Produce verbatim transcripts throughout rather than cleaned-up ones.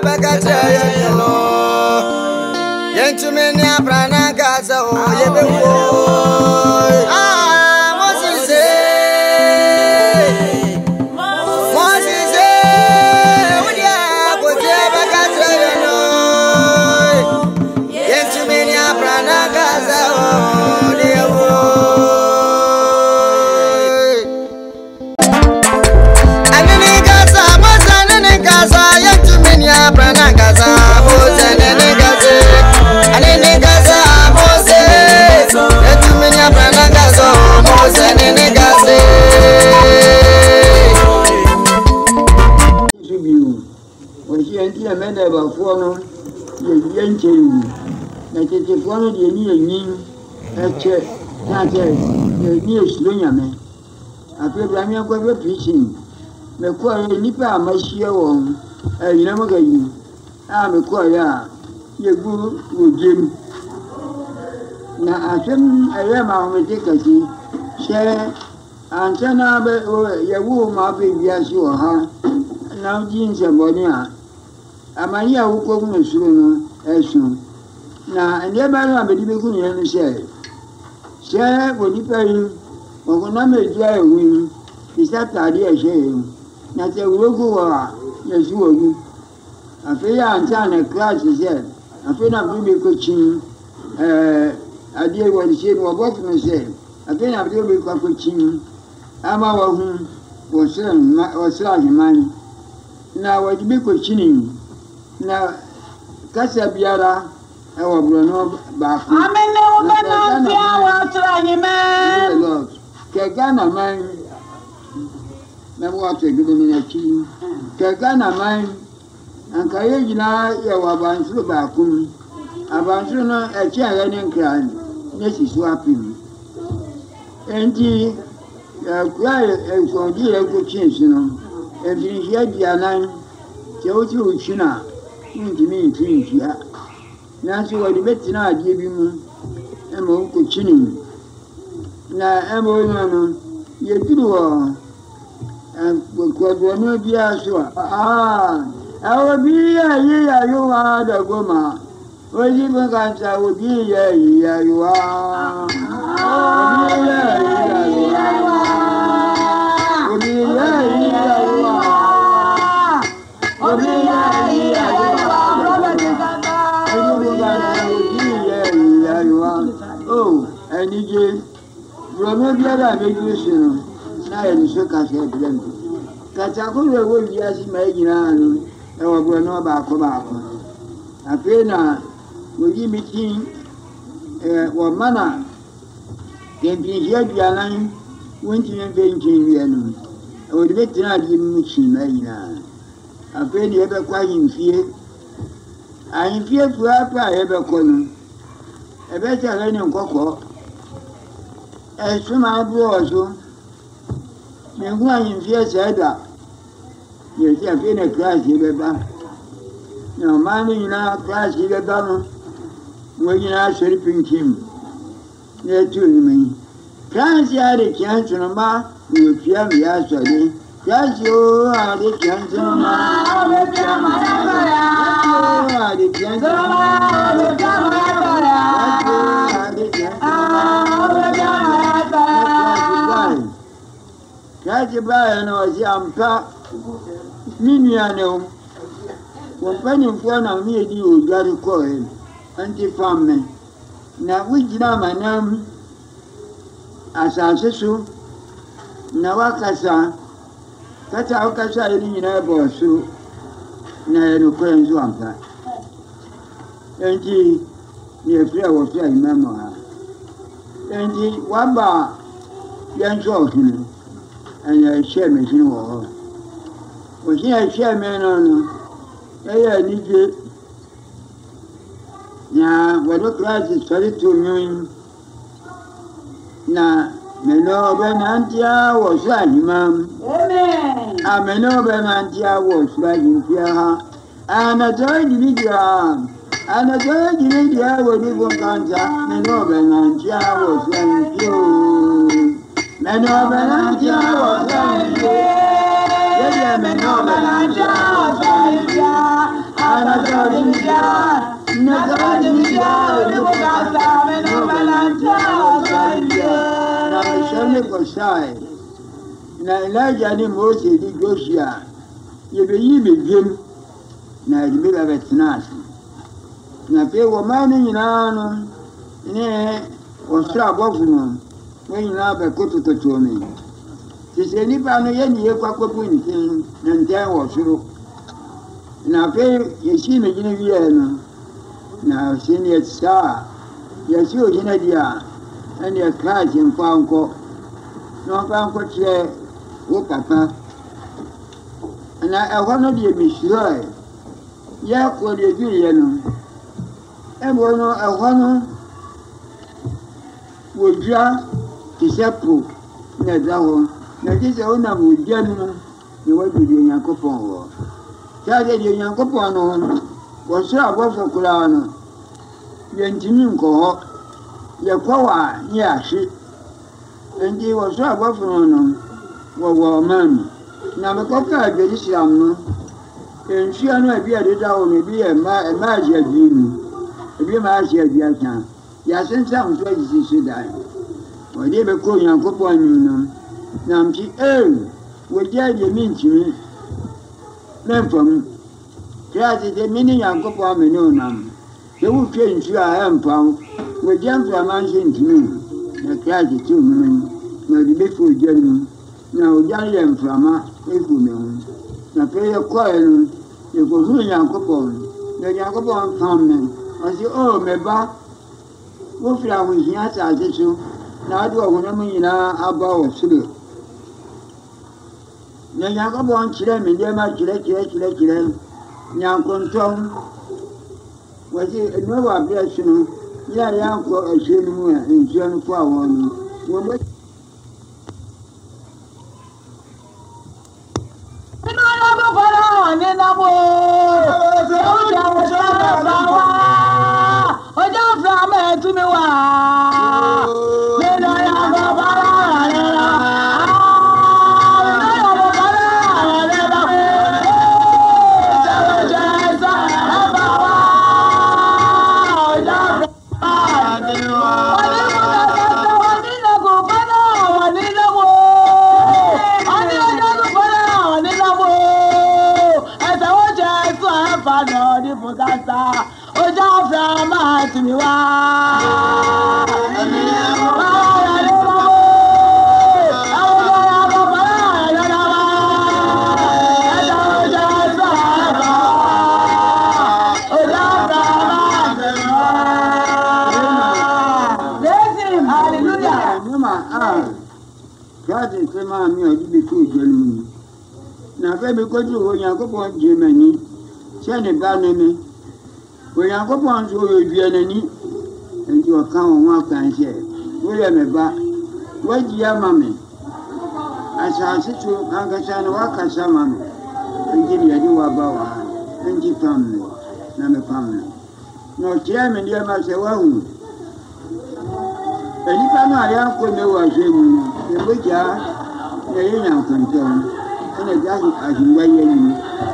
Na asem eye ma o me kasi she antena be ye wo ma be biase wo ha na ji nse boni a amani a wo ko mu suru no esu na ende ba no abedi be ku ni no she she wo ni pe yi wo ko na me ju ayi wi isa tari e she na se wo ko wa ye su wo ni afi ya antana class she afi na bi be ko chin eh adie wani she no bot me she afi na bi be ko ko chin ama wa hu wo sira wo sira himani na wadi be ko chinin na kasa biara e wo bro no ba fu amene wo ba na ti awa sira himani ke gana man na mo to gbe ni na chi ke gana man anka ye jina ye wa ban su ba kum abansu no e chi aga ni nkran ne si su apim enti ya kwa e ko di e ko chin sino e bi ya dia nan je o ti o china ndi mi twin ya na si wo di betina adie bi mu e mo ko chini na e mo no no ye duru wo e ko do no bi aso ah awo bi ya ye ya yo wa da goma Odiyifo Nkansah wo bi ya ya yo wa Obi ya ya yo wa Obi ya ya yo wa Obi ya ya yo wa Odiyifo Nkansah wo bi ya ya yo wa oh eni je Romo biara meju sino na ye so ka se blem kata ko we wo bia si ma nyina no e wo bro no ba ko ba ko afi na woji meeting eh wo mana yempi ya bianan wonti me benjin wi anu o de betina di mu chi ma nyina afi ni e be kwa yimfie ayimfie fua pa e be ko no e be ta le ni nkoko e suma bro so me gwa yimfie seda ye ti afi na class e be ba no mani na class e be ba no wo nyina sheripin kim ne tu ni mi class ya de kiantu no ma wo pia mi ya so de class yo a de kiantu no ma wo pia ma ya ya a de kiantu no ma wo pia ma ya a de kiantu ah wo pia ma ya class ba no si ampa mini ane Company for na mi di o jari ko e anti famme na wujina manam asase su na wakasa kata wakasa ni na bo su na eno ko enzu ampa enti ni efia wo fia imamo ha enti waba yanzo kini anya sheme kini wo o shia sheme no no aya nije ya wado class study to me na meno benantia wo imam amen ameno benantia wo swahimfia ha ana joy dividia ana joy dividia wo di Nkansah meno benantia wo swahimfio meno benantia wo swahimfio ye Oye me no balanja, Soya, Anasoya, Nasoya, Odiyifo Nkansah me no balanja, Soya. Na shame ko sai. Na Elijah ni Moses di Joshua. Ye be yi be dwem. Na di be ba betena. Na pe wo ma ni nyina no. Ne o sra bofu no. We nyina be kototo to me. Ti se ni ba no ye ni ye kwa kwapu ntin na ntan wo soro. Na pe ye shi me gina wiye no. Na se ni e sa. Ye shi o gina dia. And your class in Fanco. No Fanco chair, wo papa. And I want to be a monsieur. Ya for the villain. And one I want would draw the sepul. Nazaho. Now this owner would general. You want to be in your coupon. Saturday in your coupon was so above for Kulano. Yentin cohort. Ye kwa ya shi ndi wo so abofo no wo wo man na me ko ka gbe Islam no enhia no abi adeda wo no bi e ma e ma aje adinu ebi ma aje adua kan ya sensa mso isi shi dai wo de be ko Nyankopon anyu no na mpi e wo je de mi ntimi na fam krazi de mini Nyankopon ameno nam de wo twe ntu a empam we jam for mansion to me, the crowd is two men, no the before journey, now Jan Frama, if you know. Now pay a coil, you go through Yankopon, the Yankopon family. I say, oh, my back, what flower was here as I did so. Now I do a woman in our bow of silver. The Yankopon children, and they might let you let you Yankon Tom was it another blessing. Yeah, yeah, for a shilling and shilling for one. Because you were Yankopon Germany, Shanny Banami, when Yankopon to Germany, and you account one can say, William Eba, what dear mammy? I shall sit to Angashan Wakasa mammy, and give you a new about and your family, number family. No chairman, dear Master Wahoo. And if I'm not young for no was him, the Buja, the young control. And it doesn't as you weigh in.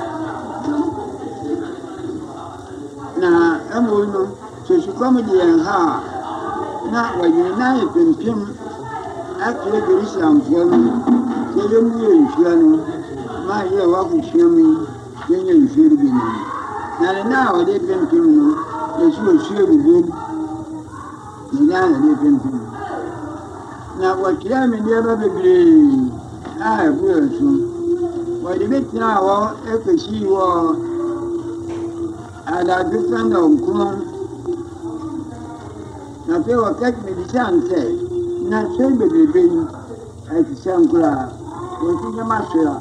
Now, I'm going to see comedy and her. Not when you're not in Pim, actually, there is some for me. They don't really show my year walk with me, then you should be. Now, now they've been Pim, they should share with him. Now they've been Pim. Now, what you have in the other baby, I will soon. But the bit now, if you see war, and I defend on Krum, now they will catch me the sun say, not say baby being at the same crowd, was in the master.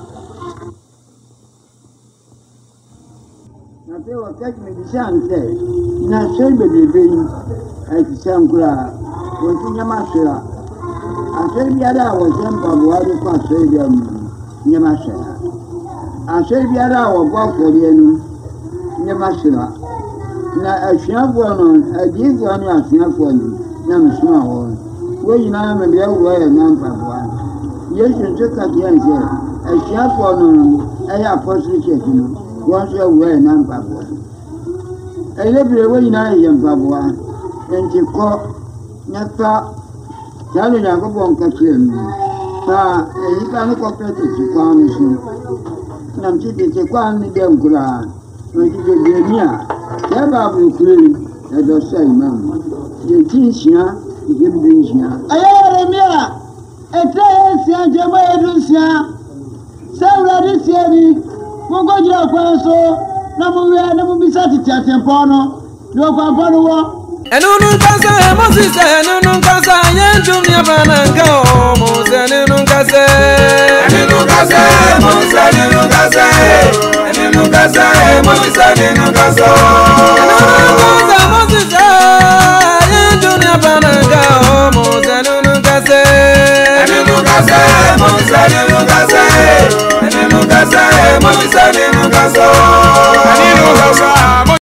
Now they will catch me the sun say, not say baby being at the same crowd, was in the master. I said the other was them for water for Savior, near master. I said the other was walk for the enemy, near master. Now a sharp one, a deep one, a sharp one, no small one. Where you know, maybe a way a number one. Yes, you took at the answer, a chap on a apostle chicken, once a way and Pabua. A little way in Pabua, and she caught Napa Telling a couple of Catherine. Ah, you can't compare it to Kwame. And she did a Kwame Nkansah. When you get near, never will clean, as I say, ma'am. The things here, you give me here. I am here. A trace and Jamaia. Several this year, Mongolia Faso, Namuria, Namu Bisati, Tempono, no Pampano. And no Nkansah, Moses, and no Nkansah, and Junior Banango, Moses, and Nkansah, and Nkansah, Moses, and Nkansah, and Nkansah, Moses, and Nkansah, and Moses, and Junior Banango, Moses, and Nkansah, and Nkansah.